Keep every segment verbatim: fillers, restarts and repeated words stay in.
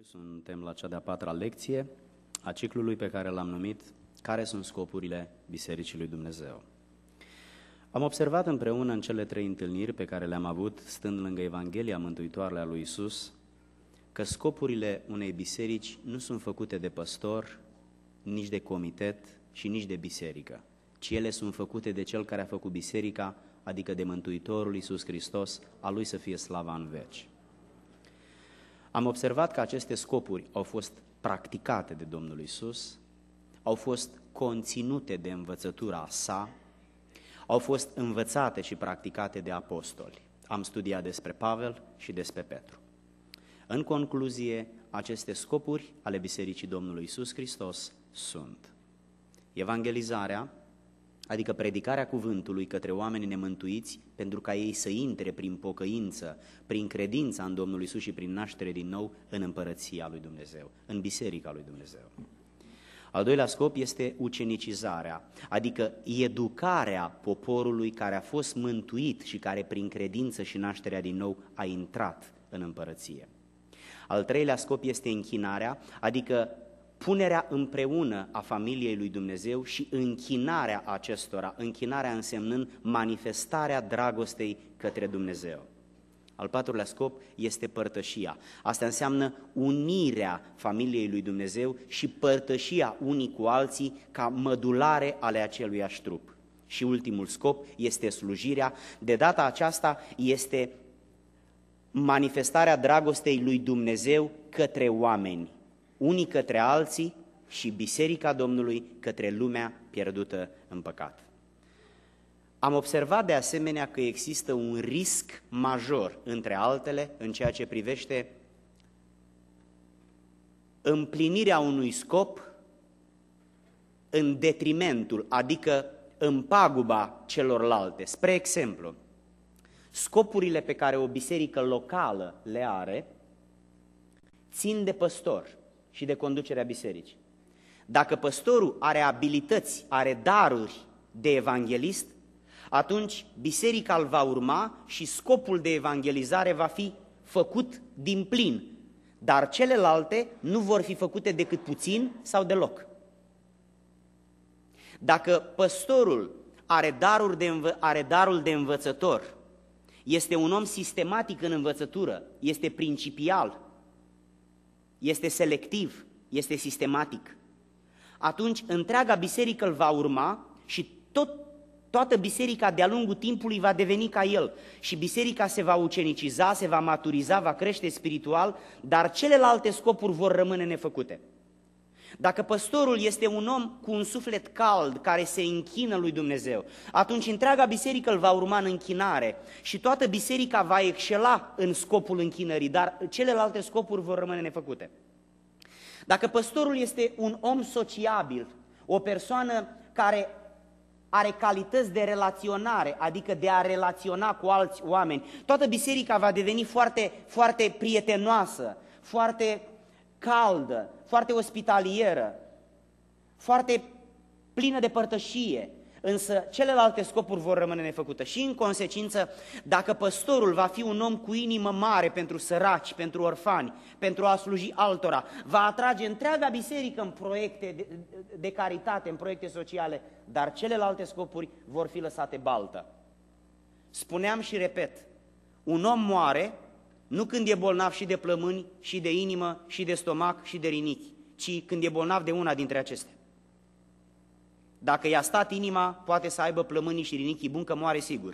Suntem la cea de-a patra lecție a ciclului pe care l-am numit Care sunt scopurile Bisericii lui Dumnezeu? Am observat împreună în cele trei întâlniri pe care le-am avut, stând lângă Evanghelia mântuitoare a lui Iisus, că scopurile unei biserici nu sunt făcute de păstor, nici de comitet și nici de biserică, ci ele sunt făcute de Cel care a făcut biserica, adică de Mântuitorul Iisus Hristos, a Lui să fie slava în veci. Am observat că aceste scopuri au fost practicate de Domnul Iisus, au fost conținute de învățătura sa, au fost învățate și practicate de apostoli. Am studiat despre Pavel și despre Petru. În concluzie, aceste scopuri ale Bisericii Domnului Iisus Hristos sunt evangelizarea, adică predicarea cuvântului către oamenii nemântuiți, pentru ca ei să intre prin pocăință, prin credința în Domnul Iisus și prin naștere din nou în împărăția lui Dumnezeu, în Biserica lui Dumnezeu. Al doilea scop este ucenicizarea, adică educarea poporului care a fost mântuit și care prin credință și nașterea din nou a intrat în împărăție. Al treilea scop este închinarea, adică punerea împreună a familiei lui Dumnezeu și închinarea acestora, închinarea însemnând manifestarea dragostei către Dumnezeu. Al patrulea scop este părtășia. Asta înseamnă unirea familiei lui Dumnezeu și părtășia unii cu alții ca mădulare ale aceluiași trup. Și ultimul scop este slujirea. De data aceasta este manifestarea dragostei lui Dumnezeu către oameni, unii către alții și Biserica Domnului către lumea pierdută în păcat. Am observat de asemenea că există un risc major, între altele, în ceea ce privește împlinirea unui scop în detrimentul, adică în paguba celorlalte. Spre exemplu, scopurile pe care o biserică locală le are țin de păstor și de conducerea bisericii. Dacă păstorul are abilități, are daruri de evanghelist, atunci biserica îl va urma și scopul de evangelizare va fi făcut din plin, dar celelalte nu vor fi făcute decât puțin sau deloc. Dacă păstorul are, daruri de învă- are darul de învățător, este un om sistematic în învățătură, este principial, este selectiv, este sistematic, atunci întreaga biserică îl va urma și tot Toată biserica de-a lungul timpului va deveni ca el și biserica se va uceniciza, se va maturiza, va crește spiritual, dar celelalte scopuri vor rămâne nefăcute. Dacă păstorul este un om cu un suflet cald care se închină lui Dumnezeu, atunci întreaga biserică îl va urma în închinare și toată biserica va excela în scopul închinării, dar celelalte scopuri vor rămâne nefăcute. Dacă păstorul este un om sociabil, o persoană care are calități de relaționare, adică de a relaționa cu alți oameni, toată biserica va deveni foarte, foarte prietenoasă, foarte caldă, foarte ospitalieră, foarte plină de părtășie, însă celelalte scopuri vor rămâne nefăcute. Și în consecință, dacă păstorul va fi un om cu inimă mare pentru săraci, pentru orfani, pentru a sluji altora, va atrage întreaga biserică în proiecte de, de caritate, în proiecte sociale, dar celelalte scopuri vor fi lăsate baltă. Spuneam și repet, un om moare nu când e bolnav și de plămâni, și de inimă, și de stomac, și de rinichi, ci când e bolnav de una dintre acestea. Dacă i-a stat inima, poate să aibă plămânii și rinichii buni, că moare sigur.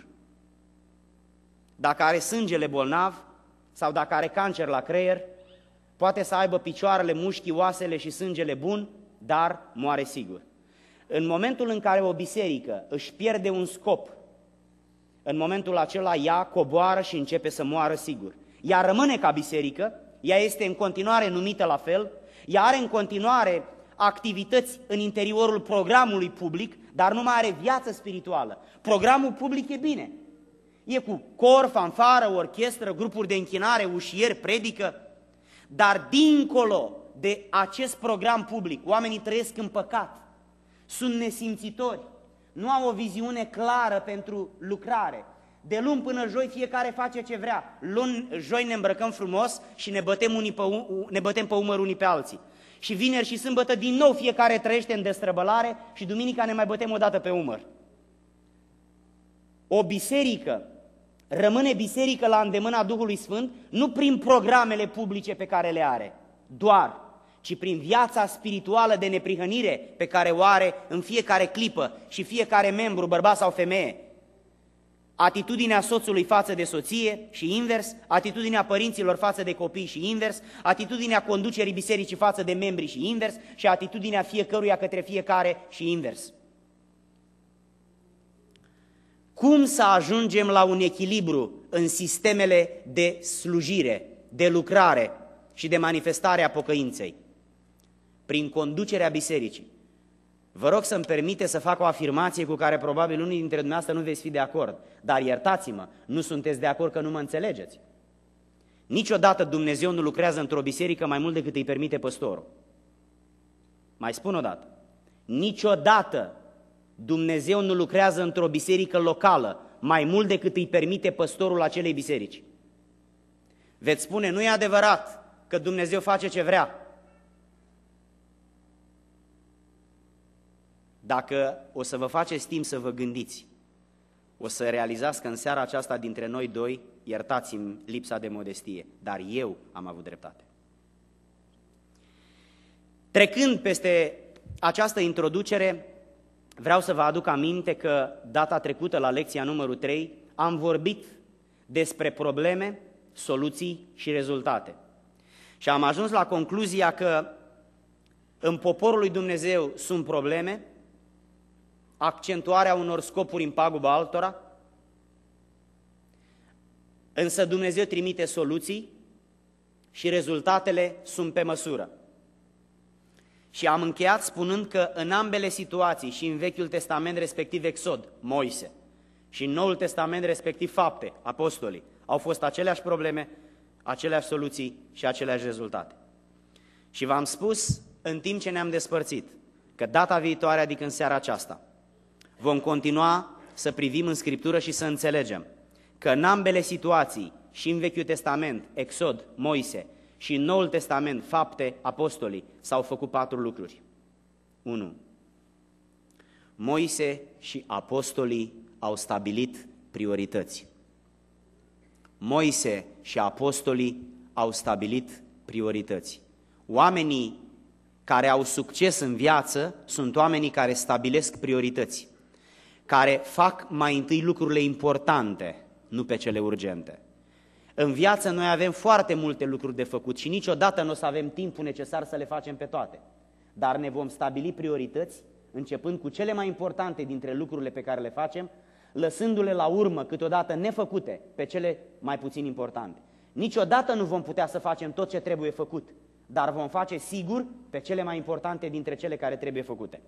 Dacă are sângele bolnav sau dacă are cancer la creier, poate să aibă picioarele, mușchii, oasele și sângele bun, dar moare sigur. În momentul în care o biserică își pierde un scop, în momentul acela ea coboară și începe să moară sigur. Ea rămâne ca biserică, ea este în continuare numită la fel, ea are în continuare activități în interiorul programului public, dar nu mai are viață spirituală. Programul public e bine. E cu cor, fanfară, orchestră, grupuri de închinare, ușieri, predică, dar dincolo de acest program public, oamenii trăiesc în păcat, sunt nesimțitori, nu au o viziune clară pentru lucrare. De luni până joi fiecare face ce vrea. Luni, joi ne îmbrăcăm frumos și ne bătem, unii pe, ne bătem pe umăr unii pe alții. Și vineri și sâmbătă din nou fiecare trăiește în destrăbălare și duminica ne mai bătem o dată pe umăr. O biserică rămâne biserică la îndemâna Duhului Sfânt nu prin programele publice pe care le are, doar, ci prin viața spirituală de neprihănire pe care o are în fiecare clipă și fiecare membru, bărbat sau femeie. Atitudinea soțului față de soție și invers, atitudinea părinților față de copii și invers, atitudinea conducerii bisericii față de membri și invers și atitudinea fiecăruia către fiecare și invers. Cum să ajungem la un echilibru în sistemele de slujire, de lucrare și de manifestare a pocăinței? Prin conducerea bisericii. Vă rog să-mi permite să fac o afirmație cu care probabil unii dintre dumneavoastră nu veți fi de acord, dar iertați-mă, nu sunteți de acord că nu mă înțelegeți. Niciodată Dumnezeu nu lucrează într-o biserică mai mult decât îi permite păstorul. Mai spun o dată. Niciodată Dumnezeu nu lucrează într-o biserică locală mai mult decât îi permite păstorul acelei biserici. Veți spune, nu e adevărat că Dumnezeu face ce vrea. Dacă o să vă faceți timp să vă gândiți, o să realizați că în seara aceasta dintre noi doi, iertați-mi lipsa de modestie, dar eu am avut dreptate. Trecând peste această introducere, vreau să vă aduc aminte că data trecută la lecția numărul trei am vorbit despre probleme, soluții și rezultate. Și am ajuns la concluzia că în poporul lui Dumnezeu sunt probleme, accentuarea unor scopuri în paguba altora, însă Dumnezeu trimite soluții și rezultatele sunt pe măsură. Și am încheiat spunând că în ambele situații, și în Vechiul Testament, respectiv Exod, Moise, și în Noul Testament, respectiv Fapte, Apostolii, au fost aceleași probleme, aceleași soluții și aceleași rezultate. Și v-am spus, în timp ce ne-am despărțit, că data viitoare, adică în seara aceasta, vom continua să privim în Scriptură și să înțelegem că în ambele situații, și în Vechiul Testament, Exod, Moise, și în Noul Testament, Fapte, Apostolii, s-au făcut patru lucruri. unu. Moise și apostolii au stabilit priorități. Moise și apostolii au stabilit priorități. Oamenii care au succes în viață sunt oamenii care stabilesc priorități, care fac mai întâi lucrurile importante, nu pe cele urgente. În viață noi avem foarte multe lucruri de făcut și niciodată nu o să avem timpul necesar să le facem pe toate. Dar ne vom stabili priorități, începând cu cele mai importante dintre lucrurile pe care le facem, lăsându-le la urmă câteodată nefăcute pe cele mai puțin importante. Niciodată nu vom putea să facem tot ce trebuie făcut, dar vom face sigur pe cele mai importante dintre cele care trebuie făcute.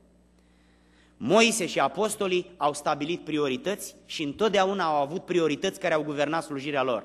Moise și apostolii au stabilit priorități și întotdeauna au avut priorități care au guvernat slujirea lor.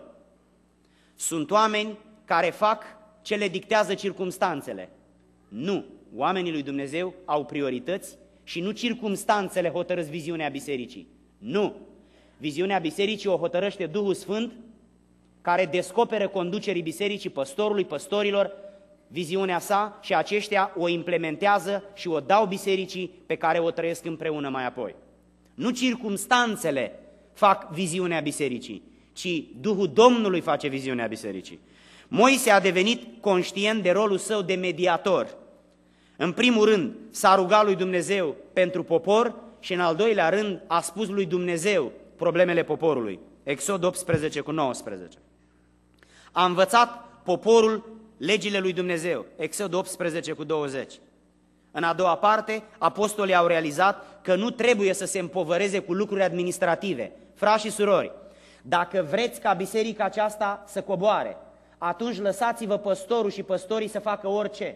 Sunt oameni care fac ce le dictează circumstanțele. Nu, oamenii lui Dumnezeu au priorități și nu circumstanțele hotărăsc viziunea bisericii. Nu, viziunea bisericii o hotărăște Duhul Sfânt, care descoperă conducerii bisericii, păstorului, păstorilor, viziunea sa și aceștia o implementează și o dau bisericii pe care o trăiesc împreună mai apoi. Nu circumstanțele fac viziunea bisericii, ci Duhul Domnului face viziunea bisericii. Moise a devenit conștient de rolul său de mediator. În primul rând s-a rugat lui Dumnezeu pentru popor și în al doilea rând a spus lui Dumnezeu problemele poporului. Exod optsprezece cu nouăsprezece. A învățat poporul legile lui Dumnezeu. Exod optsprezece cu douăzeci. În a doua parte, apostolii au realizat că nu trebuie să se împovăreze cu lucruri administrative. Frați și surori, dacă vreți ca biserica aceasta să coboare, atunci lăsați-vă păstorul și păstorii să facă orice.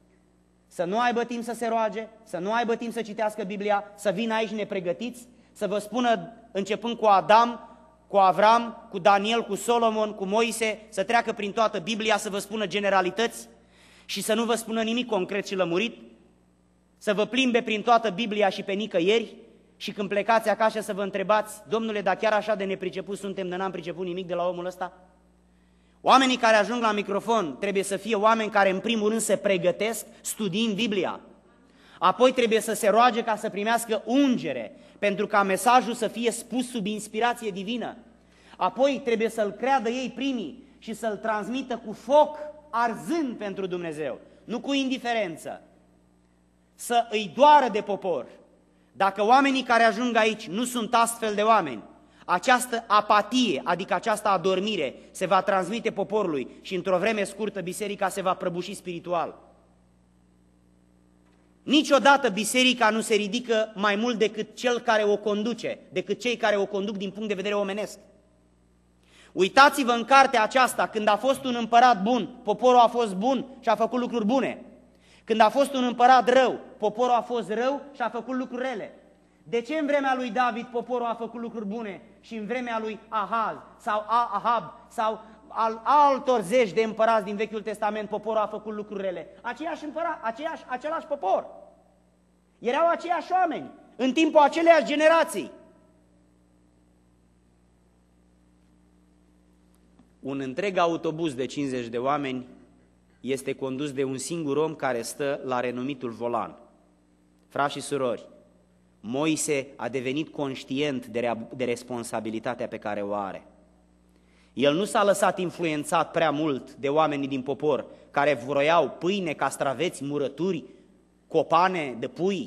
Să nu aibă timp să se roage, să nu aibă timp să citească Biblia, să vină aici nepregătiți, să vă spună, începând cu Adam, cu Avram, cu Daniel, cu Solomon, cu Moise, să treacă prin toată Biblia, să vă spună generalități și să nu vă spună nimic concret și lămurit, să vă plimbe prin toată Biblia și pe nicăieri și când plecați acasă să vă întrebați, domnule, dar chiar așa de nepriceput suntem, de n-am priceput nimic de la omul ăsta? Oamenii care ajung la microfon trebuie să fie oameni care în primul rând se pregătesc studiind Biblia. Apoi trebuie să se roage ca să primească ungere, pentru ca mesajul să fie spus sub inspirație divină. Apoi trebuie să-l creadă ei primii și să-l transmită cu foc arzând pentru Dumnezeu, nu cu indiferență. Să îi doară de popor. Dacă oamenii care ajung aici nu sunt astfel de oameni, această apatie, adică această adormire, se va transmite poporului și într-o vreme scurtă biserica se va prăbuși spiritual. Niciodată biserica nu se ridică mai mult decât cel care o conduce, decât cei care o conduc din punct de vedere omenesc. Uitați-vă în cartea aceasta, când a fost un împărat bun, poporul a fost bun și a făcut lucruri bune. Când a fost un împărat rău, poporul a fost rău și a făcut lucruri rele. De ce în vremea lui David poporul a făcut lucruri bune și în vremea lui Ahaz sau Ahab sau al altor zeci de împărați din Vechiul Testament poporul a făcut lucruri rele? Aceiași împărați, aceiași, același popor. Erau aceiași oameni în timpul aceleiași generații. Un întreg autobuz de cincizeci de oameni este condus de un singur om care stă la renumitul volan. Frați și surori, Moise a devenit conștient de, rea- de responsabilitatea pe care o are. El nu s-a lăsat influențat prea mult de oamenii din popor care vroiau pâine, castraveți, murături, copane de pui,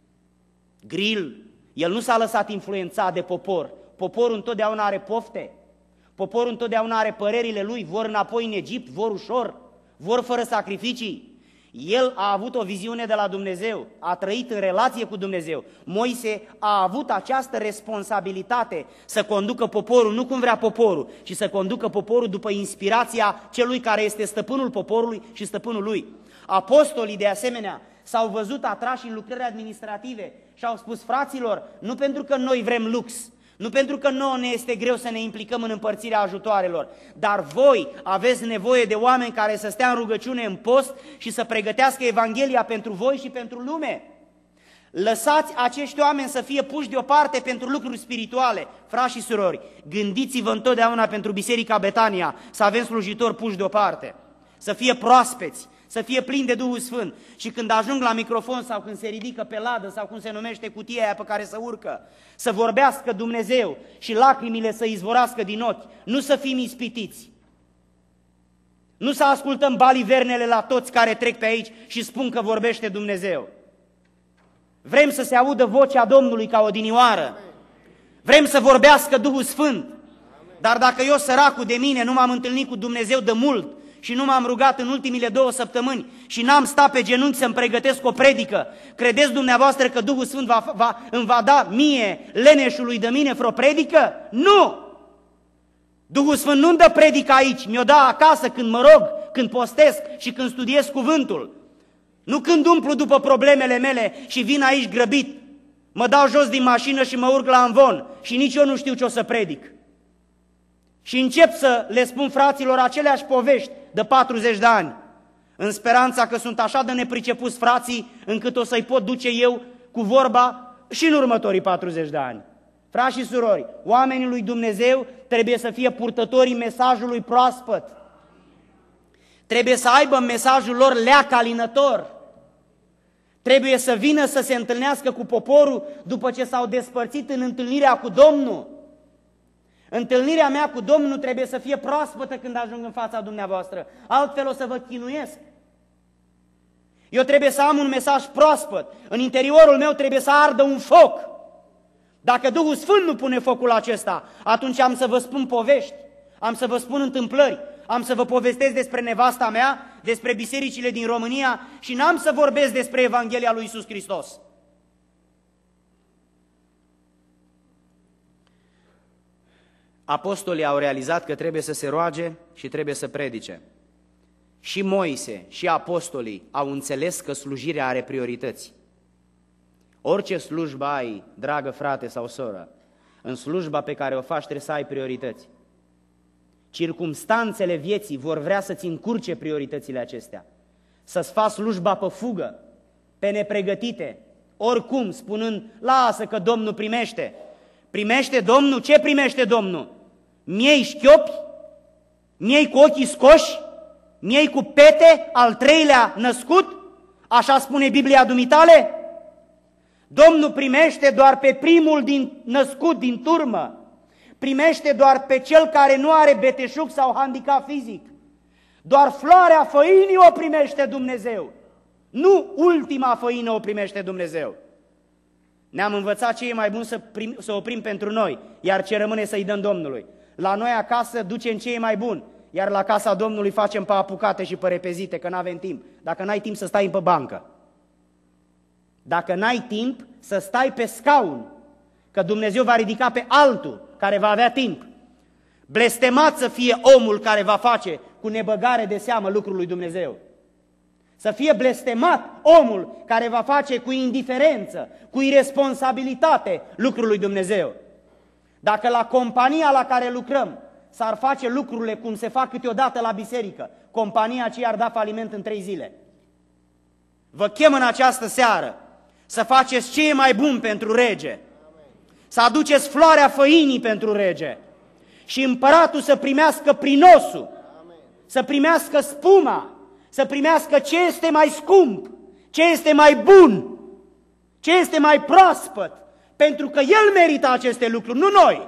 grill. El nu s-a lăsat influențat de popor. Poporul întotdeauna are pofte. Poporul întotdeauna are părerile lui, vor înapoi în Egipt, vor ușor, vor fără sacrificii. El a avut o viziune de la Dumnezeu, a trăit în relație cu Dumnezeu. Moise a avut această responsabilitate să conducă poporul, nu cum vrea poporul, ci să conducă poporul după inspirația celui care este stăpânul poporului și stăpânul lui. Apostolii, de asemenea, s-au văzut atrași în lucrări administrative și au spus, fraților, nu pentru că noi vrem lux, nu pentru că nouă ne este greu să ne implicăm în împărțirea ajutoarelor, dar voi aveți nevoie de oameni care să stea în rugăciune, în post și să pregătească Evanghelia pentru voi și pentru lume. Lăsați acești oameni să fie puși deoparte pentru lucruri spirituale. Frați și surori, gândiți-vă întotdeauna pentru Biserica Betania să avem slujitori puși deoparte, să fie proaspeți, să fie plini de Duhul Sfânt și când ajung la microfon sau când se ridică pe ladă sau cum se numește cutia aia pe care se urcă, să vorbească Dumnezeu și lacrimile să izvorască din ochi, nu să fim ispitiți. Nu să ascultăm balivernele la toți care trec pe aici și spun că vorbește Dumnezeu. Vrem să se audă vocea Domnului ca odinioară. Vrem să vorbească Duhul Sfânt. Dar dacă eu, săracul de mine, nu m-am întâlnit cu Dumnezeu de mult și nu m-am rugat în ultimile două săptămâni și n-am stat pe genunchi să-mi pregătesc o predică, credeți dumneavoastră că Duhul Sfânt va, va, îmi va da mie, leneșului de mine, vreo predică? Nu! Duhul Sfânt nu-mi dă predică aici, mi-o dă acasă când mă rog, când postesc și când studiez cuvântul. Nu când umplu după problemele mele și vin aici grăbit, mă dau jos din mașină și mă urc la amvon și nici eu nu știu ce o să predic. Și încep să le spun fraților aceleași povești de patruzeci de ani, în speranța că sunt așa de nepricepuți frații, încât o să-i pot duce eu cu vorba și în următorii patruzeci de ani. Frați și surori, oamenii lui Dumnezeu trebuie să fie purtătorii mesajului proaspăt. Trebuie să aibă mesajul lor leac alinător. Trebuie să vină să se întâlnească cu poporul după ce s-au despărțit în întâlnirea cu Domnul. Întâlnirea mea cu Domnul trebuie să fie proaspătă când ajung în fața dumneavoastră, altfel o să vă chinuiesc. Eu trebuie să am un mesaj proaspăt, în interiorul meu trebuie să ardă un foc. Dacă Duhul Sfânt nu pune focul acesta, atunci am să vă spun povești, am să vă spun întâmplări, am să vă povestesc despre nevasta mea, despre bisericile din România și n-am să vorbesc despre Evanghelia lui Iisus Hristos. Apostolii au realizat că trebuie să se roage și trebuie să predice. Și Moise și apostolii au înțeles că slujirea are priorități. Orice slujbă ai, dragă frate sau soră, în slujba pe care o faci trebuie să ai priorități. Circumstanțele vieții vor vrea să-ți încurce prioritățile acestea, să-ți faci slujba pe fugă, pe nepregătite, oricum, spunând, lasă că Domnul primește. Primește Domnul? Ce primește Domnul? Miei șchiopi? Miei cu ochii scoși? Miei cu pete? Al treilea născut? Așa spune Biblia dumitale? Domnul primește doar pe primul din, născut din turmă. Primește doar pe cel care nu are beteșug sau handicap fizic. Doar floarea făinii o primește Dumnezeu. Nu ultima făină o primește Dumnezeu. Ne-am învățat ce e mai bun să, prim, să oprim pentru noi, iar ce rămâne să-i dăm Domnului. La noi acasă ducem ce e mai bun, iar la casa Domnului facem pe apucate și pe repezite, că n-avem timp. Dacă n-ai timp să stai pe bancă, dacă n-ai timp să stai pe scaun, că Dumnezeu va ridica pe altul care va avea timp. Blestemat să fie omul care va face cu nebăgare de seamă lucrul lui Dumnezeu. Să fie blestemat omul care va face cu indiferență, cu irresponsabilitate lucrul lui Dumnezeu. Dacă la compania la care lucrăm s-ar face lucrurile cum se fac câteodată la biserică, compania aceea ar da faliment în trei zile. Vă chem în această seară să faceți ce e mai bun pentru rege, să aduceți floarea făinii pentru rege și împăratul să primească prinosul, să primească spuma, să primească ce este mai scump, ce este mai bun, ce este mai proaspăt, pentru că el merită aceste lucruri, nu noi.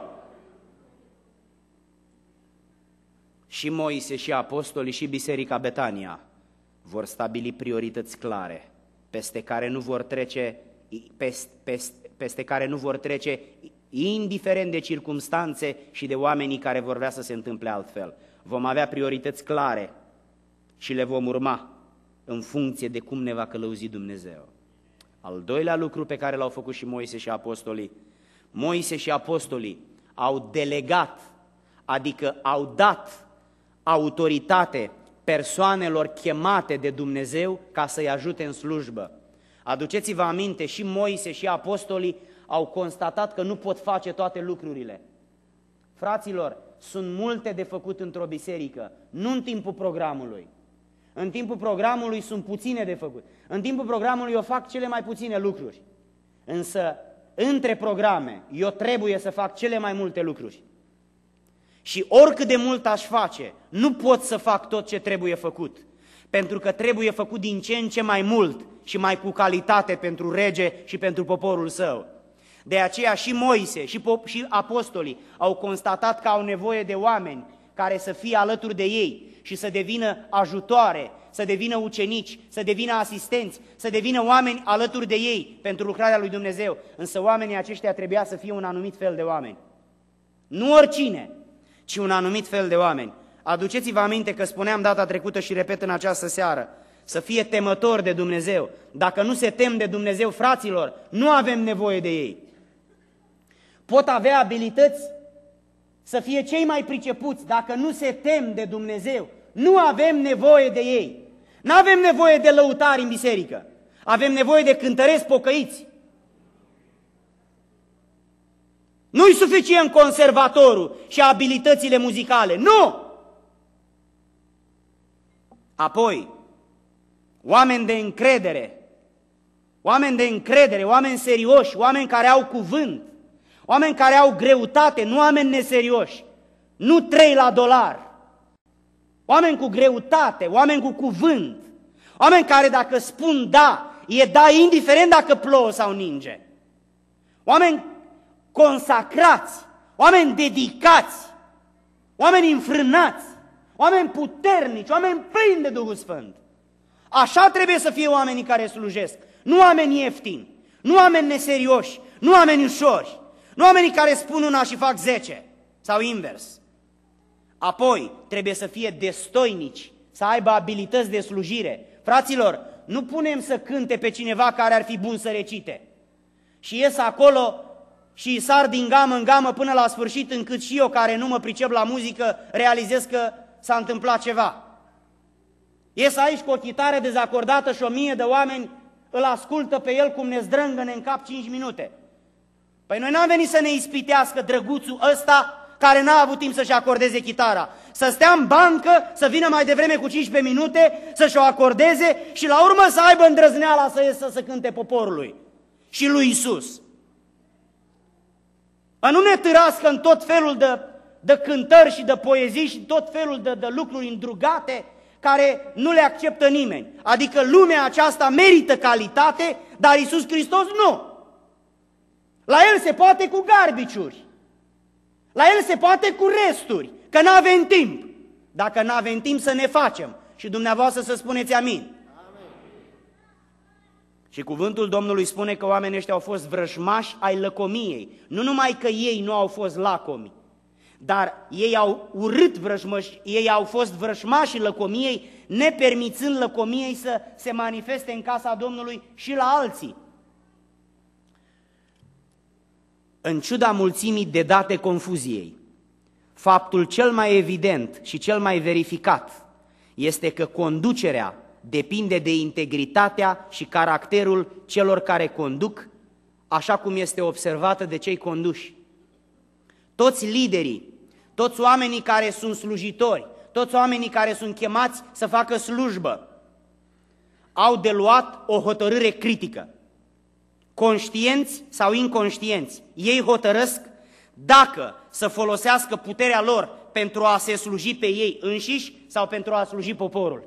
Și Moise și apostolii și Biserica Betania vor stabili priorități clare, peste care nu vor trece, peste, peste, peste care nu vor trece indiferent de circumstanțe și de oamenii care vor vrea să se întâmple altfel. Vom avea priorități clare și le vom urma în funcție de cum ne va călăuzi Dumnezeu. Al doilea lucru pe care l-au făcut și Moise și apostolii, Moise și apostolii au delegat, adică au dat autoritate persoanelor chemate de Dumnezeu ca să-i ajute în slujbă. Aduceți-vă aminte, și Moise și apostolii au constatat că nu pot face toate lucrurile. Fraților, sunt multe de făcut într-o biserică, nu în timpul programului. În timpul programului sunt puține de făcut. În timpul programului eu fac cele mai puține lucruri. Însă, între programe, eu trebuie să fac cele mai multe lucruri. Și oricât de mult aș face, nu pot să fac tot ce trebuie făcut. Pentru că trebuie făcut din ce în ce mai mult și mai cu calitate pentru rege și pentru poporul său. De aceea și Moise și, și apostolii au constatat că au nevoie de oameni care să fie alături de ei și să devină ajutoare, să devină ucenici, să devină asistenți, să devină oameni alături de ei pentru lucrarea lui Dumnezeu. Însă oamenii aceștia trebuia să fie un anumit fel de oameni. Nu oricine, ci un anumit fel de oameni. Aduceți-vă aminte că spuneam data trecută și repet în această seară, să fie temători de Dumnezeu. Dacă nu se tem de Dumnezeu, fraților, nu avem nevoie de ei. Pot avea abilități să fie cei mai pricepuți, dacă nu se tem de Dumnezeu, nu avem nevoie de ei. Nu avem nevoie de lăutari în biserică, avem nevoie de cântăreți pocăiți. Nu-i suficient conservatorul și abilitățile muzicale, nu! Apoi, oameni de încredere, oameni de încredere, oameni serioși, oameni care au cuvânt, oameni care au greutate, nu oameni neserioși, nu trei la dolar, oameni cu greutate, oameni cu cuvânt, oameni care dacă spun da, e da indiferent dacă plouă sau ninge, oameni consacrați, oameni dedicați, oameni înfrânați, oameni puternici, oameni plini de Duhul Sfânt. Așa trebuie să fie oamenii care slujesc, nu oameni ieftini, nu oameni neserioși, nu oameni ușori, nu oamenii care spun una și fac zece, sau invers. Apoi, trebuie să fie destoinici, să aibă abilități de slujire. Fraților, nu punem să cânte pe cineva care ar fi bun să recite. Și ies acolo și sar din gamă în gamă până la sfârșit, încât și eu, care nu mă pricep la muzică, realizez că s-a întâmplat ceva. Ies aici cu o chitară dezacordată și o mie de oameni îl ascultă pe el cum ne zdrângăne în cap cinci minute. Păi noi n-am venit să ne ispitească drăguțul ăsta care n-a avut timp să-și acordeze chitara. Să stea în bancă, să vină mai devreme cu cincisprezece minute, să-și o acordeze și la urmă să aibă îndrăzneala să iasă să cânte poporului. și lui Isus. A nu ne târască în tot felul de, de cântări și de poezii și tot felul de, de lucruri îndrugate care nu le acceptă nimeni. Adică lumea aceasta merită calitate, dar Iisus Hristos nu. La El se poate cu garbiciuri. La El se poate cu resturi, că nu avem timp. Dacă nu avem timp să ne facem. Și dumneavoastră să spuneți amin. Amin. Și cuvântul Domnului spune că oamenii ăștia au fost vrăjmași ai lăcomiei. Nu numai că ei nu au fost lacomi, dar ei au urât vrăjmași, ei au fost vrăjmași lăcomiei, nepermițând lăcomiei să se manifeste în casa Domnului și la alții. În ciuda mulțimii de date confuziei, faptul cel mai evident și cel mai verificat este că conducerea depinde de integritatea și caracterul celor care conduc, așa cum este observată de cei conduși. Toți liderii, toți oamenii care sunt slujitori, toți oamenii care sunt chemați să facă slujbă, au de luat o hotărâre critică. Conștienți sau inconștienți, ei hotărăsc dacă să folosească puterea lor pentru a se sluji pe ei înșiși sau pentru a sluji poporul.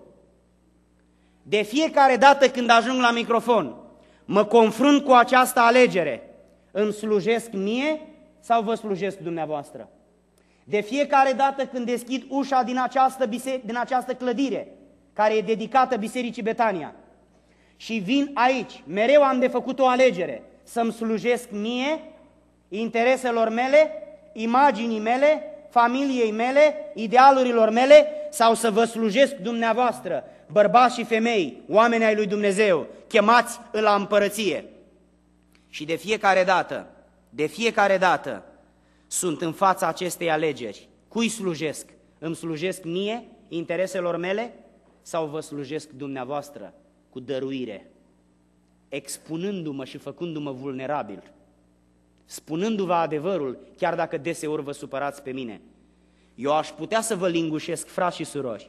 De fiecare dată când ajung la microfon, mă confrunt cu această alegere. Îmi slujesc mie sau vă slujesc dumneavoastră? De fiecare dată când deschid ușa din această, bise- din această clădire, care e dedicată Bisericii Betania, și vin aici, mereu am de făcut o alegere, să-mi slujesc mie, intereselor mele, imaginii mele, familiei mele, idealurilor mele, sau să vă slujesc dumneavoastră, bărbați și femei, oameni ai lui Dumnezeu, chemați la împărăție. Și de fiecare dată, de fiecare dată, sunt în fața acestei alegeri. Cui slujesc? Îmi slujesc mie, intereselor mele, sau vă slujesc dumneavoastră cu dăruire, expunându-mă și făcându-mă vulnerabil, spunându-vă adevărul, chiar dacă deseori vă supărați pe mine. Eu aș putea să vă lingușesc, frați și surori,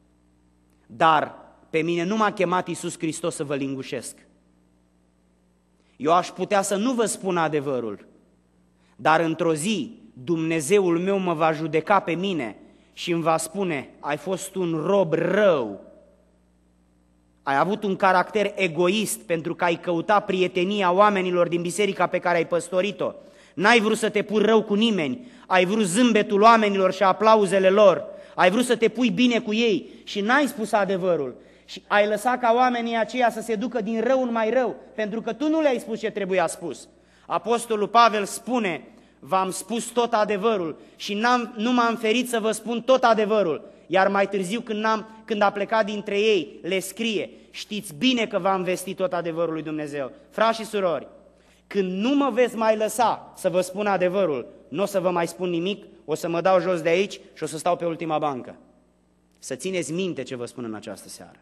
dar pe mine nu m-a chemat Iisus Hristos să vă lingușesc. Eu aș putea să nu vă spun adevărul, dar într-o zi Dumnezeul meu mă va judeca pe mine și îmi va spune: ai fost un rob rău, ai avut un caracter egoist pentru că ai căutat prietenia oamenilor din biserica pe care ai păstorit-o, n-ai vrut să te pui rău cu nimeni, ai vrut zâmbetul oamenilor și aplauzele lor, ai vrut să te pui bine cu ei și n-ai spus adevărul și ai lăsat ca oamenii aceia să se ducă din rău în mai rău, pentru că tu nu le-ai spus ce trebuia spus. Apostolul Pavel spune: v-am spus tot adevărul și n-am, nu m-am ferit să vă spun tot adevărul. Iar mai târziu, când, n-am, când a plecat dintre ei, le scrie: știți bine că v-am vestit tot adevărul lui Dumnezeu. Frați și surori, când nu mă veți mai lăsa să vă spun adevărul, nu o să vă mai spun nimic, o să mă dau jos de aici și o să stau pe ultima bancă. Să țineți minte ce vă spun în această seară.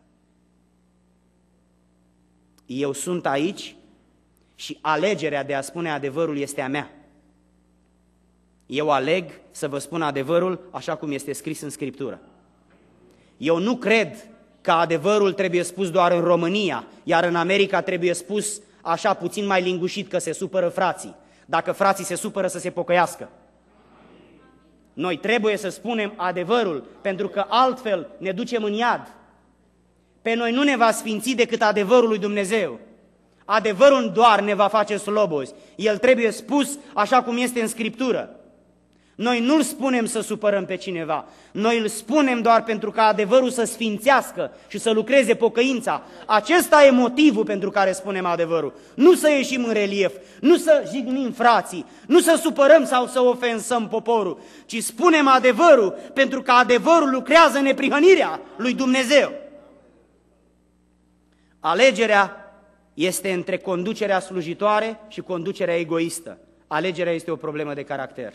Eu sunt aici și alegerea de a spune adevărul este a mea. Eu aleg să vă spun adevărul așa cum este scris în Scriptură. Eu nu cred că adevărul trebuie spus doar în România, iar în America trebuie spus așa puțin mai lingușit, că se supără frații. Dacă frații se supără, să se pocăiască. Noi trebuie să spunem adevărul, pentru că altfel ne ducem în iad. Pe noi nu ne va sfinți decât adevărul lui Dumnezeu. Adevărul doar ne va face slobozi. El trebuie spus așa cum este în Scriptură. Noi nu-l spunem să supărăm pe cineva, noi îl spunem doar pentru ca adevărul să sfințească și să lucreze pocăința. Acesta e motivul pentru care spunem adevărul. Nu să ieșim în relief, nu să jignim frații, nu să supărăm sau să ofensăm poporul, ci spunem adevărul pentru că adevărul lucrează neprihănirea lui Dumnezeu. Alegerea este între conducerea slujitoare și conducerea egoistă. Alegerea este o problemă de caracter.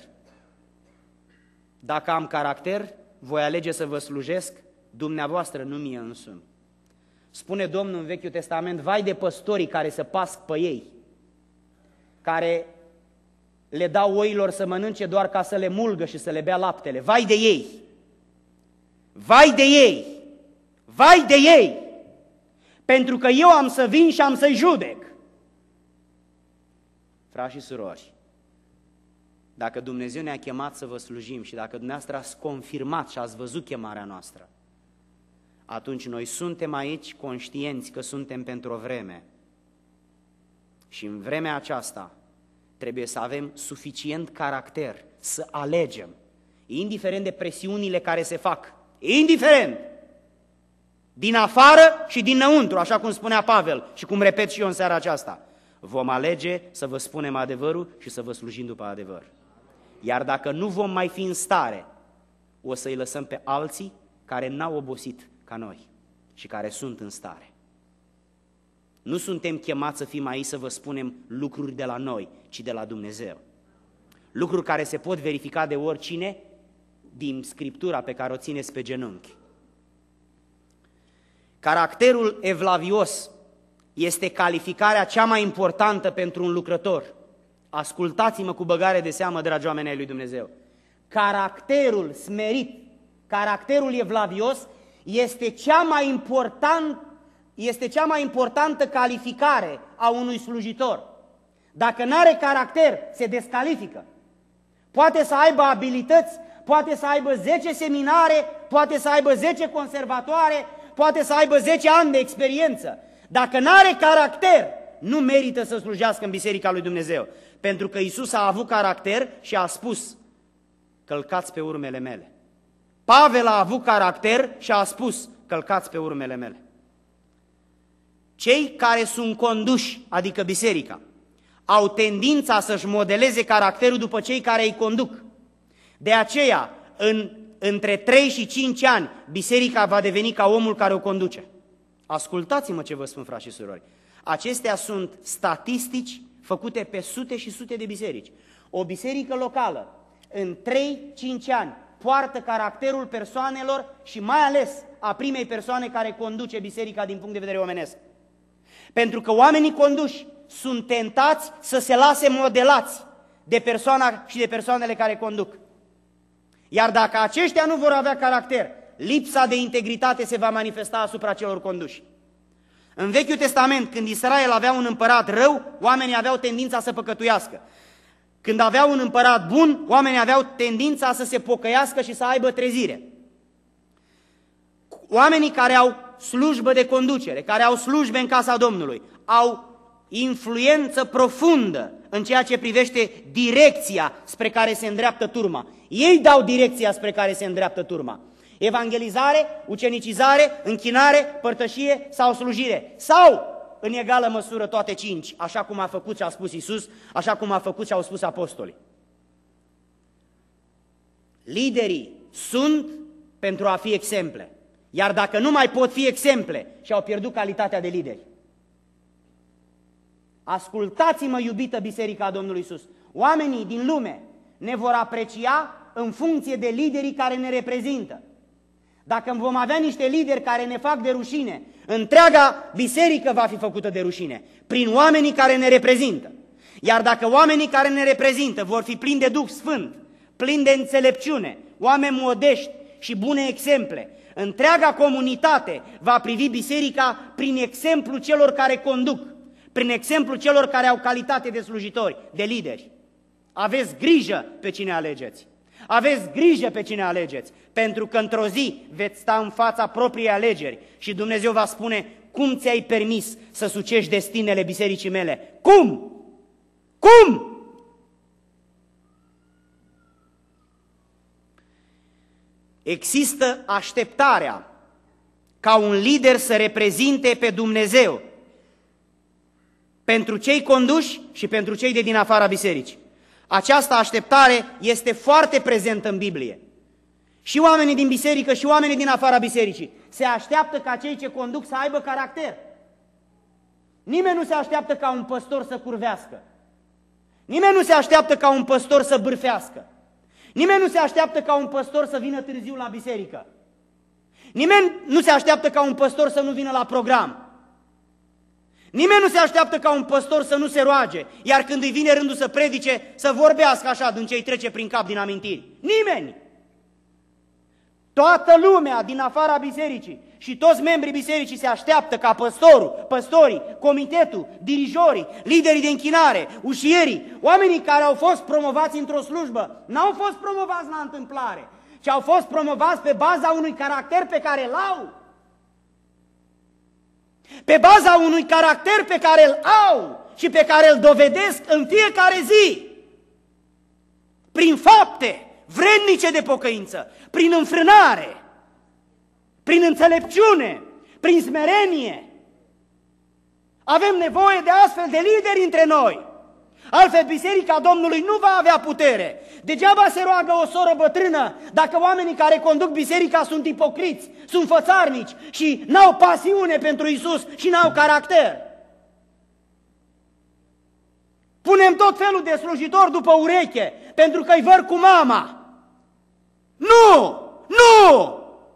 Dacă am caracter, voi alege să vă slujesc dumneavoastră, nu mie însumi. Spune Domnul în Vechiul Testament: vai de păstorii care se pasc pe ei, care le dau oilor să mănânce doar ca să le mulgă și să le bea laptele. Vai de ei! Vai de ei! Vai de ei! Pentru că eu am să vin și am să-i judec. frați și surori, dacă Dumnezeu ne-a chemat să vă slujim și dacă dumneavoastră ați confirmat și ați văzut chemarea noastră, atunci noi suntem aici conștienți că suntem pentru o vreme. Și în vremea aceasta trebuie să avem suficient caracter să alegem, indiferent de presiunile care se fac, indiferent, din afară și dinăuntru, așa cum spunea Pavel și cum repet și eu în seara aceasta, vom alege să vă spunem adevărul și să vă slujim după adevăr. Iar dacă nu vom mai fi în stare, o să-i lăsăm pe alții care n-au obosit ca noi și care sunt în stare. Nu suntem chemați să fim aici să vă spunem lucruri de la noi, ci de la Dumnezeu. Lucruri care se pot verifica de oricine din Scriptura pe care o țineți pe genunchi. Caracterul evlavios este calificarea cea mai importantă pentru un lucrător. Ascultați-mă cu băgare de seamă, dragi oameni ai lui Dumnezeu. Caracterul smerit, caracterul evlavios este cea mai important, este cea mai importantă calificare a unui slujitor. Dacă nu are caracter, se descalifică. Poate să aibă abilități, poate să aibă zece seminare, poate să aibă zece conservatoare, poate să aibă zece ani de experiență. Dacă nu are caracter, nu merită să slujească în Biserica lui Dumnezeu. Pentru că Iisus a avut caracter și a spus, călcați pe urmele mele. Pavel a avut caracter și a spus, călcați pe urmele mele. Cei care sunt conduși, adică biserica, au tendința să-și modeleze caracterul după cei care îi conduc. De aceea, în, între trei și cinci ani, biserica va deveni ca omul care o conduce. Ascultați-mă ce vă spun, frați și surori. Acestea sunt statistici făcute pe sute și sute de biserici. O biserică locală, în trei cinci ani, poartă caracterul persoanelor și mai ales a primei persoane care conduce biserica din punct de vedere omenesc. Pentru că oamenii conduși sunt tentați să se lase modelați de persoana și de persoanele care conduc. Iar dacă aceștia nu vor avea caracter, lipsa de integritate se va manifesta asupra celor conduși. În Vechiul Testament, când Israel avea un împărat rău, oamenii aveau tendința să păcătuiască. Când avea un împărat bun, oamenii aveau tendința să se pocăiască și să aibă trezire. Oamenii care au slujbă de conducere, care au slujbe în casa Domnului, au influență profundă în ceea ce privește direcția spre care se îndreaptă turma. Ei dau direcția spre care se îndreaptă turma. Evangelizare, ucenicizare, închinare, părtășie sau slujire. Sau, în egală măsură, toate cinci, așa cum a făcut și a spus Iisus, așa cum a făcut și au spus apostolii. Liderii sunt pentru a fi exemple. Iar dacă nu mai pot fi exemple, și-au pierdut calitatea de lideri. Ascultați-mă, iubită Biserica Domnului Iisus. Oamenii din lume ne vor aprecia în funcție de liderii care ne reprezintă. Dacă vom avea niște lideri care ne fac de rușine, întreaga biserică va fi făcută de rușine, prin oamenii care ne reprezintă. Iar dacă oamenii care ne reprezintă vor fi plini de Duh Sfânt, plini de înțelepciune, oameni modești și bune exemple, întreaga comunitate va privi biserica prin exemplu celor care conduc, prin exemplu celor care au calitate de slujitori, de lideri. Aveți grijă pe cine alegeți. Aveți grijă pe cine alegeți, pentru că într-o zi veți sta în fața propriei alegeri și Dumnezeu va spune, cum ți-ai permis să sucești destinele bisericii mele? Cum? Cum? Există așteptarea ca un lider să reprezinte pe Dumnezeu pentru cei conduși și pentru cei de din afara bisericii. Această așteptare este foarte prezentă în Biblie. Și oamenii din biserică și oamenii din afara bisericii se așteaptă ca cei ce conduc să aibă caracter. Nimeni nu se așteaptă ca un păstor să curvească. Nimeni nu se așteaptă ca un păstor să bârfească. Nimeni nu se așteaptă ca un păstor să vină târziu la biserică. Nimeni nu se așteaptă ca un păstor să nu vină la program. Nimeni nu se așteaptă ca un păstor să nu se roage, iar când îi vine rândul să predice, să vorbească așa din ce-i trece prin cap din amintiri. Nimeni! Toată lumea din afara bisericii Și toți membrii bisericii se așteaptă ca păstorul, păstorii, comitetul, dirijorii, liderii de închinare, ușierii, oamenii care au fost promovați într-o slujbă, n-au fost promovați la întâmplare, ci au fost promovați pe baza unui caracter pe care îl au. Pe baza unui caracter pe care îl au și pe care îl dovedesc în fiecare zi. Prin fapte vrednice de pocăință, prin înfrânare, prin înțelepciune, prin smerenie. Avem nevoie de astfel de lideri între noi. Altfel, Biserica Domnului nu va avea putere. Degeaba se roagă o soră bătrână dacă oamenii care conduc biserica sunt ipocriți, sunt fățarnici și n-au pasiune pentru Isus și n-au caracter. Punem tot felul de slujitori după ureche pentru că îi văr cu mama. Nu! Nu!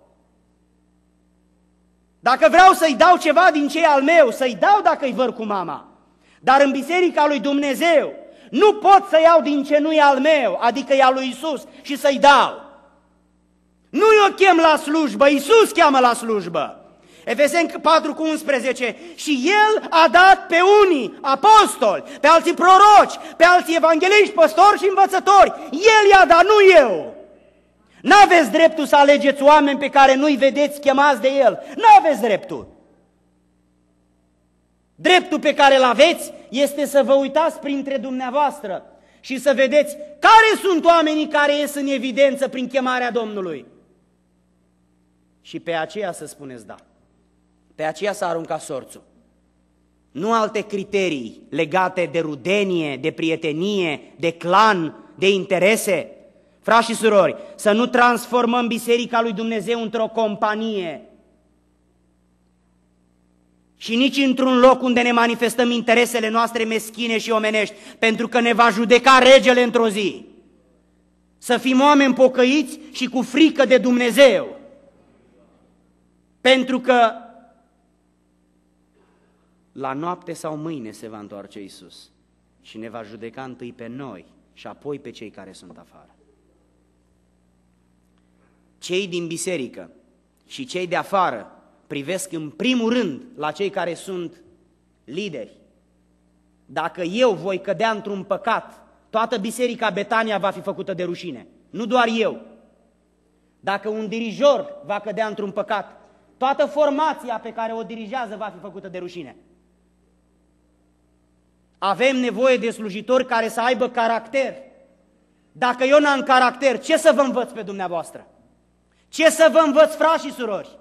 Dacă vreau să-i dau ceva din ce al meu, să-i dau dacă îi văr cu mama. Dar în biserica lui Dumnezeu nu pot să iau din ce nu e al meu, adică e al lui Isus, și să-i dau. Nu eu chem la slujbă, Isus cheamă la slujbă. Efeseni patru cu unsprezece, și El a dat pe unii apostoli, pe alții proroci, pe alții evangeliști, păstori și învățători. El i-a dat, nu eu. N-aveți dreptul să alegeți oameni pe care nu-i vedeți chemați de El. N-aveți dreptul. Dreptul pe care îl aveți este să vă uitați printre dumneavoastră și să vedeți care sunt oamenii care ies în evidență prin chemarea Domnului. Și pe aceea să spuneți da. Pe aceea să aruncați sorțul. Nu alte criterii legate de rudenie, de prietenie, de clan, de interese. Frați și surori, să nu transformăm Biserica lui Dumnezeu într-o companie și nici într-un loc unde ne manifestăm interesele noastre meschine și omenești, pentru că ne va judeca regele într-o zi. Să fim oameni pocăiți și cu frică de Dumnezeu, pentru că la noapte sau mâine se va întoarce Iisus și ne va judeca întâi pe noi și apoi pe cei care sunt afară. Cei din biserică și cei de afară privesc în primul rând la cei care sunt lideri. Dacă eu voi cădea într-un păcat, toată biserica Betania va fi făcută de rușine, nu doar eu. Dacă un dirijor va cădea într-un păcat, toată formația pe care o dirigează va fi făcută de rușine. Avem nevoie de slujitori care să aibă caracter. Dacă eu n-am caracter, ce să vă învăț pe dumneavoastră? Ce să vă învăț, frați și surori?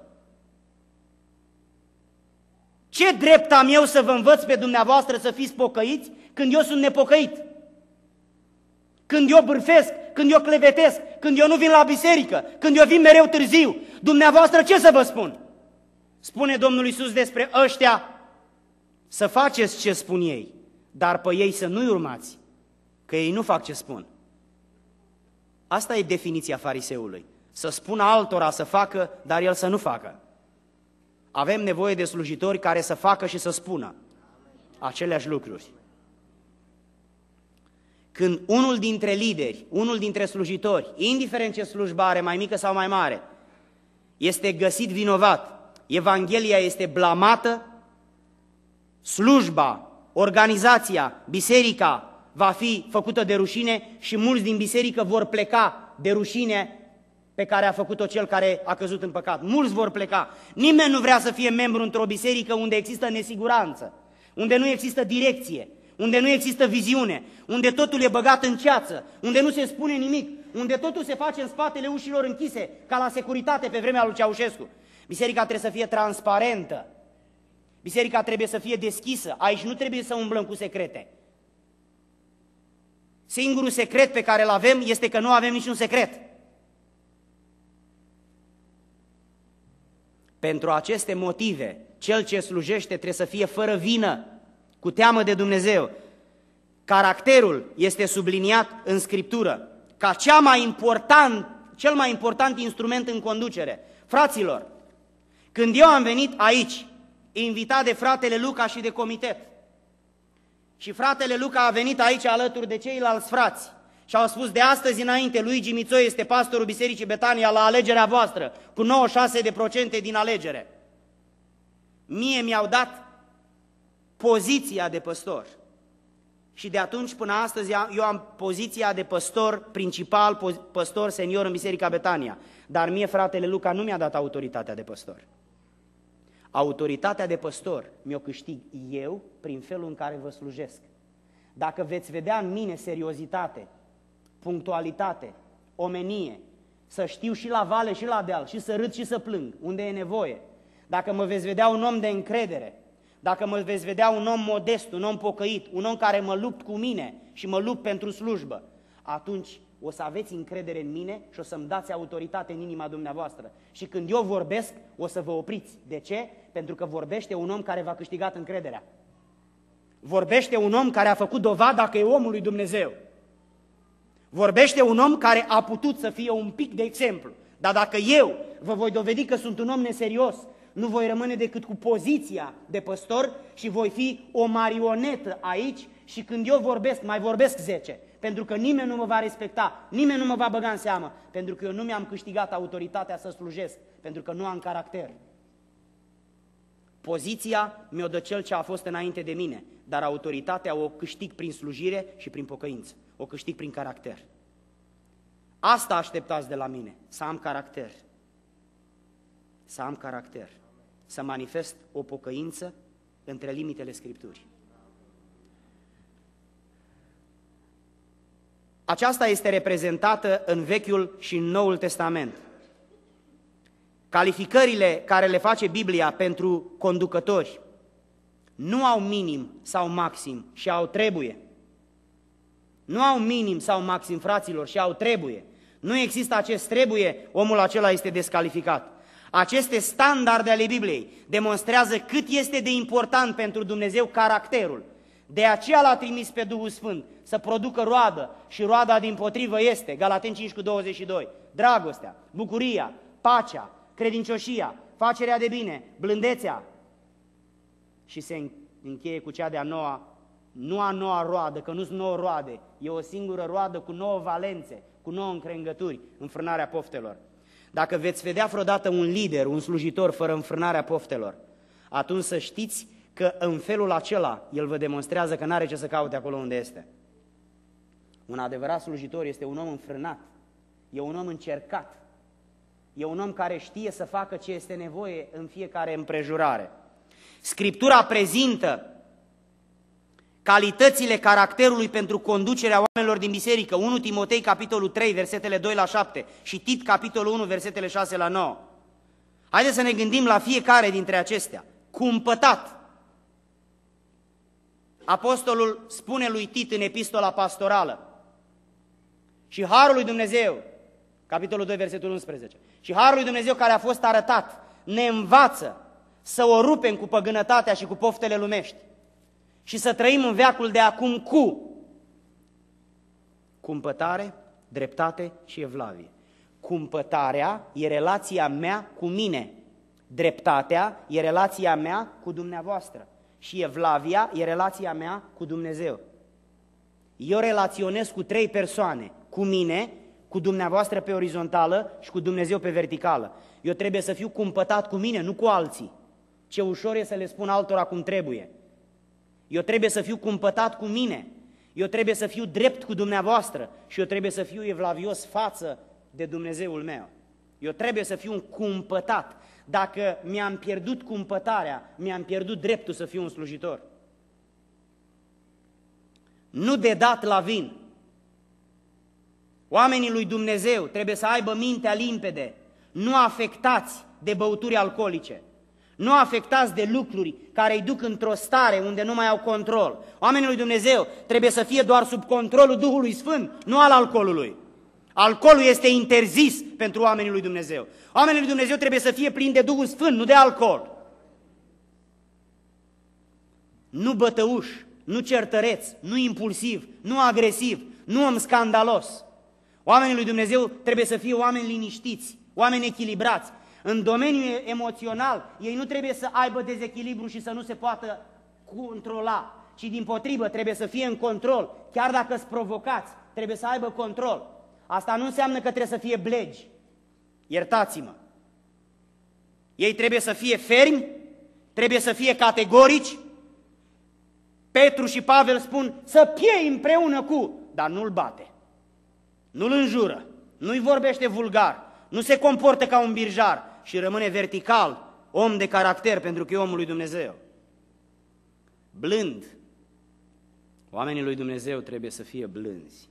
Ce drept am eu să vă învăț pe dumneavoastră să fiți pocăiți când eu sunt nepocăit? Când eu bârfesc, când eu clevetesc, când eu nu vin la biserică, când eu vin mereu târziu, dumneavoastră ce să vă spun? Spune Domnul Iisus despre ăștia, să faceți ce spun ei, dar pe ei să nu-i urmați, că ei nu fac ce spun. Asta e definiția fariseului, să spună altora să facă, dar el să nu facă. Avem nevoie de slujitori care să facă și să spună aceleași lucruri. Când unul dintre lideri, unul dintre slujitori, indiferent ce slujbă are, mai mică sau mai mare, este găsit vinovat, Evanghelia este blamată, slujba, organizația, biserica va fi făcută de rușine și mulți din biserică vor pleca de rușine pe care a făcut-o cel care a căzut în păcat. Mulți vor pleca. Nimeni nu vrea să fie membru într-o biserică unde există nesiguranță, unde nu există direcție, unde nu există viziune, unde totul e băgat în ceață, unde nu se spune nimic, unde totul se face în spatele ușilor închise, ca la securitate pe vremea lui Ceaușescu. Biserica trebuie să fie transparentă. Biserica trebuie să fie deschisă. Aici nu trebuie să umblăm cu secrete. Singurul secret pe care îl avem este că nu avem niciun secret. Pentru aceste motive, cel ce slujește trebuie să fie fără vină, cu teamă de Dumnezeu. Caracterul este subliniat în Scriptură ca cea mai important, cel mai important instrument în conducere. Fraților, când eu am venit aici, invitat de fratele Luca și de comitet, și fratele Luca a venit aici alături de ceilalți frați, și au spus: de astăzi înainte, Luigi Mițoi este pastorul Bisericii Betania la alegerea voastră, cu nouăzeci și șase la sută din alegere. Mie mi-au dat poziția de păstor. Și de atunci până astăzi eu am poziția de păstor principal, păstor senior în Biserica Betania. Dar mie fratele Luca nu mi-a dat autoritatea de păstor. Autoritatea de păstor mi-o câștig eu prin felul în care vă slujesc. Dacă veți vedea în mine seriozitate, punctualitate, omenie, să știu și la vale și la deal, și să râd și să plâng, unde e nevoie, dacă mă veți vedea un om de încredere, dacă mă veți vedea un om modest, un om pocăit, un om care mă lupt cu mine și mă lupt pentru slujbă, atunci o să aveți încredere în mine și o să-mi dați autoritate în inima dumneavoastră. Și când eu vorbesc, o să vă opriți. De ce? Pentru că vorbește un om care v-a câștigat încrederea. Vorbește un om care a făcut dovada că e omul lui Dumnezeu. Vorbește un om care a putut să fie un pic de exemplu. Dar dacă eu vă voi dovedi că sunt un om neserios, nu voi rămâne decât cu poziția de păstor și voi fi o marionetă aici și când eu vorbesc, mai vorbesc zece. Pentru că nimeni nu mă va respecta, nimeni nu mă va băga în seamă, pentru că eu nu mi-am câștigat autoritatea să slujesc, pentru că nu am caracter. Poziția mi-o dă cel ce a fost înainte de mine, dar autoritatea o câștig prin slujire și prin pocăință, o câștig prin caracter. Asta așteptați de la mine, să am caracter. Să am caracter, să manifest o pocăință între limitele Scripturii. Aceasta este reprezentată în Vechiul și în Noul Testament. Calificările care le face Biblia pentru conducători nu au minim sau maxim și au trebuie. Nu au minim sau maxim, fraților, și au trebuie. Nu există acest trebuie, omul acela este descalificat. Aceste standarde ale Bibliei demonstrează cât este de important pentru Dumnezeu caracterul. De aceea l-a trimis pe Duhul Sfânt să producă roadă și roada dimpotrivă este, Galateni cinci cu douăzeci și doi, dragostea, bucuria, pacea, credincioșia, facerea de bine, blândețea. Și se încheie cu cea de-a noua, nu a noua roadă, că nu sunt nouă roade, e o singură roadă cu nouă valențe, cu nouă încrengături, înfrânarea poftelor. Dacă veți vedea vreodată un lider, un slujitor fără înfrânarea poftelor, atunci să știți că în felul acela el vă demonstrează că n-are ce să caute acolo unde este. Un adevărat slujitor este un om înfrânat, e un om încercat, e un om care știe să facă ce este nevoie în fiecare împrejurare. Scriptura prezintă calitățile caracterului pentru conducerea oamenilor din biserică, unu Timotei, capitolul trei, versetele doi la șapte și Tit, capitolul unu, versetele șase la nouă. Haideți să ne gândim la fiecare dintre acestea. Cumpătat. Apostolul spune lui Tit în epistola pastorală: și harul lui Dumnezeu, capitolul doi, versetul unsprezece, și harul lui Dumnezeu care a fost arătat ne învață să o rupem cu păgânătatea și cu poftele lumești și să trăim în veacul de acum cu cumpătare, dreptate și evlavie. Cumpătarea e relația mea cu mine, dreptatea e relația mea cu dumneavoastră și evlavia e relația mea cu Dumnezeu. Eu relaționez cu trei persoane, cu mine, cu dumneavoastră pe orizontală și cu Dumnezeu pe verticală. Eu trebuie să fiu cumpătat cu mine, nu cu alții. Ce ușor e să le spun altora cum trebuie. Eu trebuie să fiu cumpătat cu mine, eu trebuie să fiu drept cu dumneavoastră și eu trebuie să fiu evlavios față de Dumnezeul meu. Eu trebuie să fiu un cumpătat. Dacă mi-am pierdut cumpătarea, mi-am pierdut dreptul să fiu un slujitor. Nu de dat la vin. Oamenii lui Dumnezeu trebuie să aibă mintea limpede, nu afectați de băuturi alcoolice. Nu afectați de lucruri care îi duc într-o stare unde nu mai au control. Oamenii lui Dumnezeu trebuie să fie doar sub controlul Duhului Sfânt, nu al alcoolului. Alcoolul este interzis pentru oamenii lui Dumnezeu. Oamenii lui Dumnezeu trebuie să fie plini de Duhul Sfânt, nu de alcool. Nu bătăuși, nu certăreți, nu impulsiv, nu agresiv, nu om scandalos. Oamenii lui Dumnezeu trebuie să fie oameni liniștiți, oameni echilibrați. În domeniul emoțional, ei nu trebuie să aibă dezechilibru și să nu se poată controla, ci dimpotrivă trebuie să fie în control, chiar dacă sunt provocați, trebuie să aibă control. Asta nu înseamnă că trebuie să fie blegi. Iertați-mă. Ei trebuie să fie fermi, trebuie să fie categorici. Petru și Pavel spun să piei împreună cu, dar nu-l bate, nu-l înjură, nu-i vorbește vulgar, nu se comportă ca un birjar și rămâne vertical, om de caracter, pentru că e omul lui Dumnezeu. Blând. Oamenii lui Dumnezeu trebuie să fie blânzi.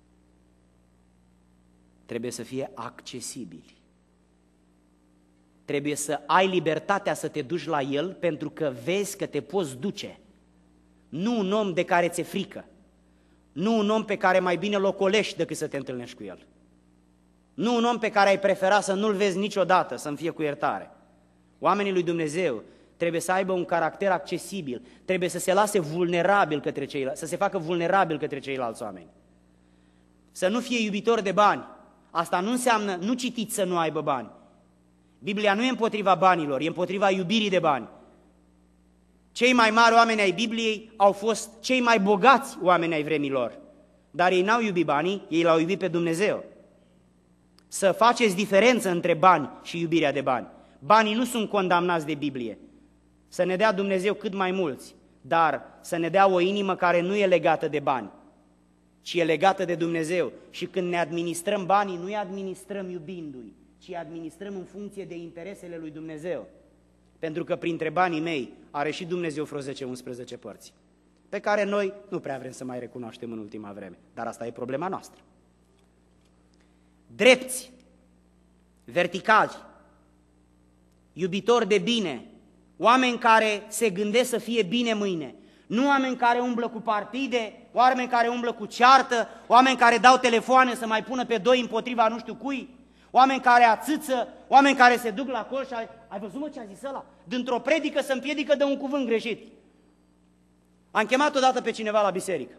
Trebuie să fie accesibili. Trebuie să ai libertatea să te duci la el pentru că vezi că te poți duce. Nu un om de care ți-e frică. Nu un om pe care mai bine l ocolești decât să te întâlnești cu el. Nu un om pe care ai prefera să nu-l vezi niciodată, să-mi fie cu iertare. Oamenii lui Dumnezeu trebuie să aibă un caracter accesibil, trebuie să se lase vulnerabil către ceilalți, să se facă vulnerabil către ceilalți oameni. Să nu fie iubitor de bani. Asta nu înseamnă, nu citiți să nu aibă bani. Biblia nu e împotriva banilor, e împotriva iubirii de bani. Cei mai mari oameni ai Bibliei au fost cei mai bogați oameni ai vremilor, dar ei n-au iubit banii, ei l-au iubit pe Dumnezeu. Să faceți diferență între bani și iubirea de bani. Banii nu sunt condamnați de Biblie. Să ne dea Dumnezeu cât mai mulți, dar să ne dea o inimă care nu e legată de bani, ci e legată de Dumnezeu. Și când ne administrăm banii, nu îi administrăm iubindu-i, ci îi administrăm în funcție de interesele lui Dumnezeu. Pentru că printre banii mei are și Dumnezeu vreo zece unsprezece părți, pe care noi nu prea vrem să mai recunoaștem în ultima vreme, dar asta e problema noastră. Drepți, verticali, iubitori de bine, oameni care se gândesc să fie bine mâine, nu oameni care umblă cu partide, oameni care umblă cu ceartă, oameni care dau telefoane să mai pună pe doi împotriva nu știu cui, oameni care ațâță, oameni care se duc la col și ai, ai văzut mă ce a zis ăla? Dintr-o predică se împiedică de un cuvânt greșit. Am chemat odată pe cineva la biserică.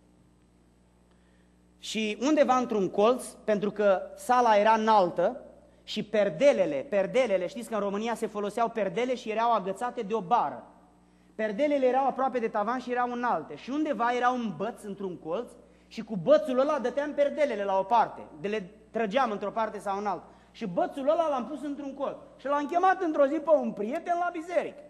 Și undeva într-un colț, pentru că sala era înaltă și perdelele, perdelele, știți că în România se foloseau perdele și erau agățate de o bară. Perdelele erau aproape de tavan și erau înalte. Și undeva era un băț într-un colț și cu bățul ăla dăteam perdelele la o parte, de le trăgeam într-o parte sau în altă. Și bățul ăla l-am pus într-un colț și l-am chemat într-o zi pe un prieten la biserică.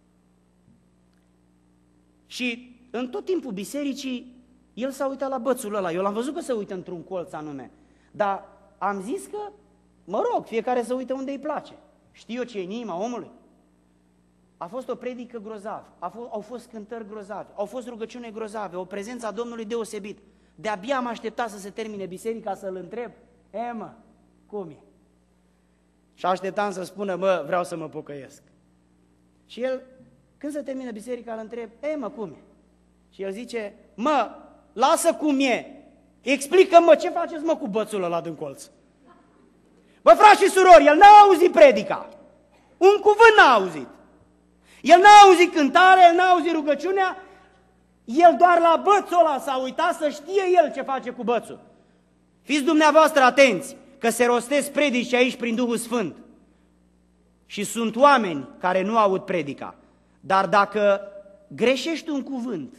Și în tot timpul bisericii, el s-a uitat la bățul ăla. Eu l-am văzut că se uită într-un colț anume. Dar am zis că, mă rog, fiecare să uită unde îi place. Știu eu ce e în inima omului. A fost o predică grozavă, a fost, au fost cântări grozave, au fost rugăciune grozave, o prezență a Domnului deosebit. De-abia am așteptat să se termine biserica să-l întreb, e mă, cum e? Și așteptam să spună, mă, vreau să mă pocăiesc. Și el, când se termină biserica, îl întreb, e mă, cum e? Și el zice, mă, lasă cum e, explică-mă ce faceți mă cu bățul ăla din colț. Bă, frați și surori, el n-a auzit predica, un cuvânt n-a auzit. El n-a auzit cântarea, el n-a auzit rugăciunea, el doar la bățul ăla s-a uitat să știe el ce face cu bățul. Fiți dumneavoastră atenți că se rostesc predici aici prin Duhul Sfânt. Și sunt oameni care nu aud predica. Dar dacă greșești un cuvânt,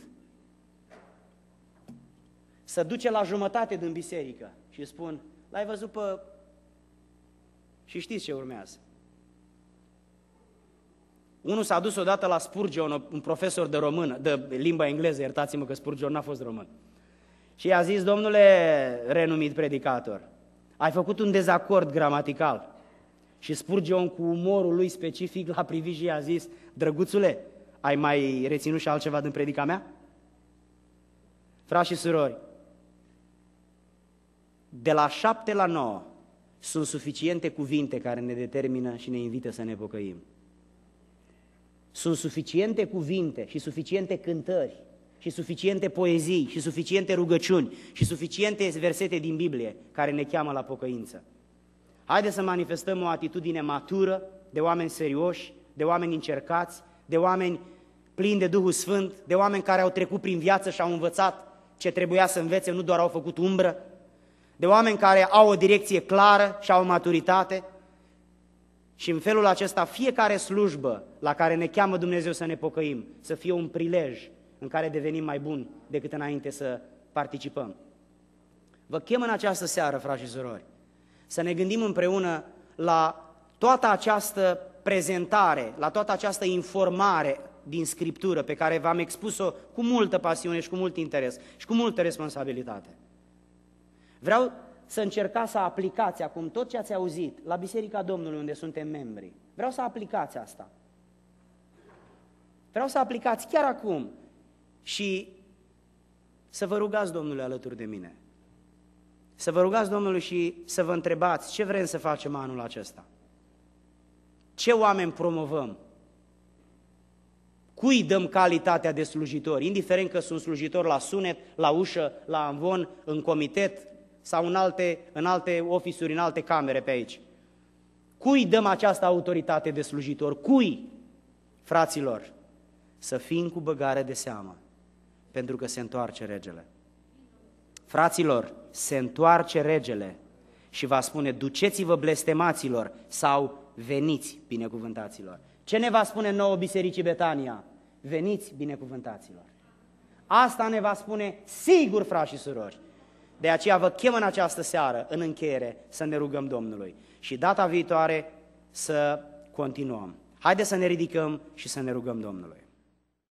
să duce la jumătate din biserică și spun, l-ai văzut pe... Și știți ce urmează. Unul s-a dus odată la Spurgeon, un profesor de română, de limba engleză, iertați-mă că Spurgeon n-a fost român. Și i-a zis, domnule renumit predicator, ai făcut un dezacord gramatical. Și Spurgeon, cu umorul lui specific, l-a privit și i-a zis, drăguțule, ai mai reținut și altceva din predica mea? Frați și surori, de la șapte la nouă sunt suficiente cuvinte care ne determină și ne invită să ne pocăim. Sunt suficiente cuvinte și suficiente cântări și suficiente poezii și suficiente rugăciuni și suficiente versete din Biblie care ne cheamă la pocăință. Haideți să manifestăm o atitudine matură, de oameni serioși, de oameni încercați, de oameni plini de Duhul Sfânt, de oameni care au trecut prin viață și au învățat ce trebuia să învețe, nu doar au făcut umbră, de oameni care au o direcție clară și au o maturitate. Și în felul acesta fiecare slujbă la care ne cheamă Dumnezeu să ne pocăim, să fie un prilej în care devenim mai buni decât înainte să participăm. Vă chem în această seară, frați și surori, să ne gândim împreună la toată această prezentare, la toată această informare din Scriptură pe care v-am expus-o cu multă pasiune și cu mult interes și cu multă responsabilitate. Vreau să încercați să aplicați acum tot ce ați auzit la Biserica Domnului unde suntem membri. Vreau să aplicați asta. Vreau să aplicați chiar acum și să vă rugați Domnului alături de mine. Să vă rugați Domnului și să vă întrebați ce vrem să facem anul acesta. Ce oameni promovăm? Cui dăm calitatea de slujitori, indiferent că sunt slujitori la sunet, la ușă, la amvon, în comitet sau în alte, în alte ofisuri, în alte camere pe aici. Cui dăm această autoritate de slujitor? Cui? Fraților, să fim cu băgare de seamă, pentru că se întoarce regele. Fraților, se întoarce regele și va spune, duceți-vă blestemaților sau veniți binecuvântaților. Ce ne va spune nouă Bisericii Betania? Veniți binecuvântaților. Asta ne va spune sigur, frați și surori. De aceea vă chem în această seară, în încheiere, să ne rugăm Domnului. Și data viitoare să continuăm. Haideți să ne ridicăm și să ne rugăm Domnului.